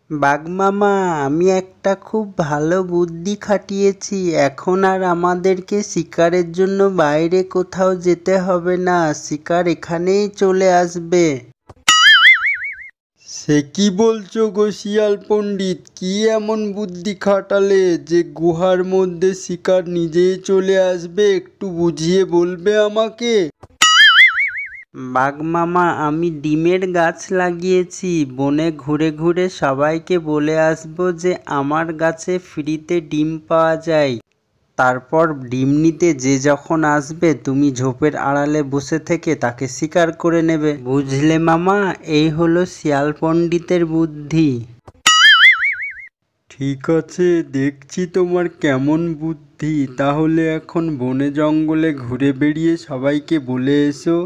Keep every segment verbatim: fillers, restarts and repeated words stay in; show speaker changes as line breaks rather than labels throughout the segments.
বাঘ মামা, আমি একটা খুব ভালো বুদ্ধি খাটিয়েছি। এখন আর আমাদেরকে শিকারের জন্য বাইরে কোথাও যেতে হবে না, শিকার এখানেই চলে আসবে।
সে কি বলছো গো শিয়াল পণ্ডিত? কি এমন বুদ্ধি খাটালে যে গুহার মধ্যে শিকার নিজেই চলে আসবে? একটু বুঝিয়ে বলবে আমাকে?
বাঘ মামা, আমি ডিমের গাছ লাগিয়েছি। বনে ঘুরে ঘুরে সবাইকে বলে আসবো যে আমার গাছে ফ্রিতে ডিম পাওয়া যায়। তারপর ডিম নিতে যে যখন আসবে তুমি ঝোপের আড়ালে বসে থেকে তাকে শিকার করে নেবে। বুঝলে মামা, এই হলো শিয়াল পণ্ডিতের বুদ্ধি।
ঠিক আছে, দেখছি তোমার কেমন বুদ্ধি। তাহলে এখন বনে জঙ্গলে ঘুরে বেড়িয়ে সবাইকে বলে এসো।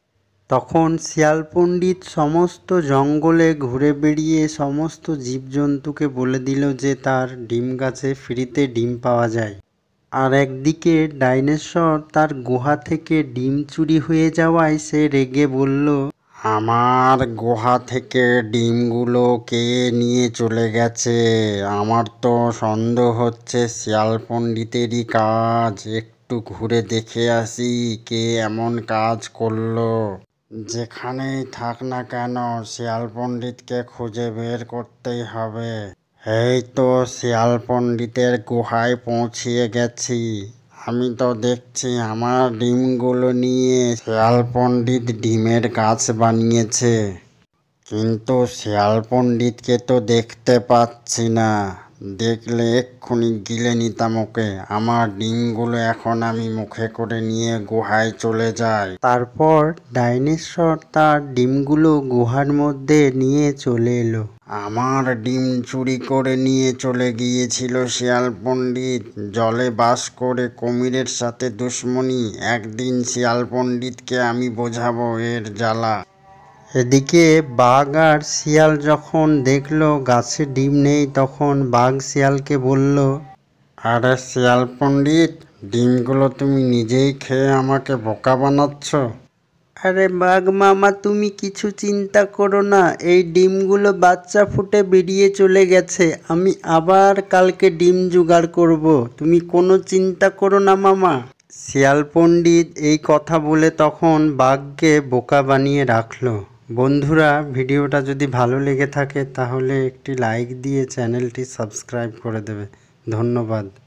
তখন শিয়াল পণ্ডিত সমস্ত জঙ্গলে ঘুরে বেড়িয়ে সমস্ত জীবজন্তুকে বলে দিল যে তার ডিম গাছে ফ্রিতে ডিম পাওয়া যায়। আর একদিকে ডাইনোসর তার গুহা থেকে ডিম চুরি হয়ে যাওয়ায় সে রেগে বলল,
আমার গুহা থেকে ডিমগুলো কে নিয়ে চলে গেছে? আমার তো সন্দেহ হচ্ছে শিয়াল পণ্ডিতেরই কাজ। একটু ঘুরে দেখে আসি কে এমন কাজ করলো। যেখানেই থাক না কেন শিয়াল পণ্ডিতকে খুঁজে বের করতেই হবে। এই তো শিয়াল পণ্ডিতের গুহায় পৌঁছিয়ে গেছি। আমি তো দেখছি আমার ডিমগুলো নিয়ে শিয়াল পণ্ডিত ডিমের গাছ বানিয়েছে, কিন্তু শিয়াল পণ্ডিতকে তো দেখতে পাচ্ছি না। দেখলে এক্ষুনি গিলে নিতাম ওকে। আমার ডিমগুলো এখন আমি মুখে করে নিয়ে গুহায় চলে যাই।
তারপর ডাইনোসর তার ডিমগুলো গুহার মধ্যে নিয়ে চলে এলো।
আমার ডিম চুরি করে নিয়ে চলে গিয়েছিল শিয়াল পণ্ডিত। জলে বাস করে কুমিরের সাথে দুশ্মনী। একদিন শিয়াল পণ্ডিতকে আমি বোঝাবো এর জ্বালা।
এদিকে বাঘ আর শিয়াল যখন দেখলো গাছে ডিম নেই, তখন বাঘ শিয়ালকে বলল,
আরে শিয়াল পণ্ডিত, ডিমগুলো তুমি নিজেই খেয়ে আমাকে বোকা বানাচ্ছ।
আরে বাঘ মামা, তুমি কিছু চিন্তা করো না, এই ডিমগুলো বাচ্চা ফুটে বেরিয়ে চলে গেছে। আমি আবার কালকে ডিম জোগাড় করব, তুমি কোনো চিন্তা করো না মামা। শিয়াল পণ্ডিত এই কথা বলে তখন বাঘকে বোকা বানিয়ে রাখলো। বন্ধুরা, ভিডিওটা যদি ভালো লেগে থাকে তাহলে একটি লাইক দিয়ে চ্যানেলটি সাবস্ক্রাইব করে দেবে। ধন্যবাদ।